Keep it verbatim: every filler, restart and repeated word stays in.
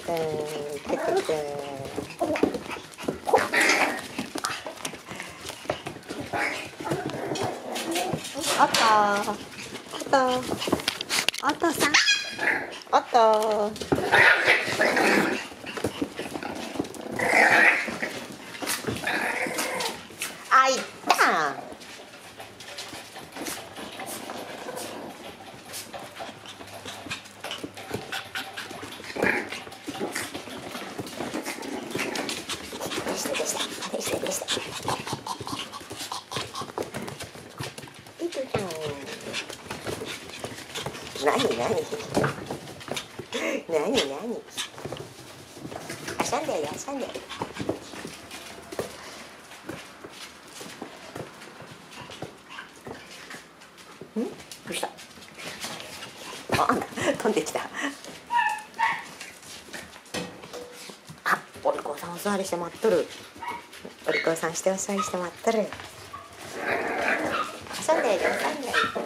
くんくくくん。おっとおっとおっとさんおっとあいったでしたでしたでしたでしたいくちゃんなになになになに遊んでる遊んでるんどうしたあ飛んできたあお利口さんお座りして待っとるお利口さんしてお座りして待っとる遊んでる遊んでる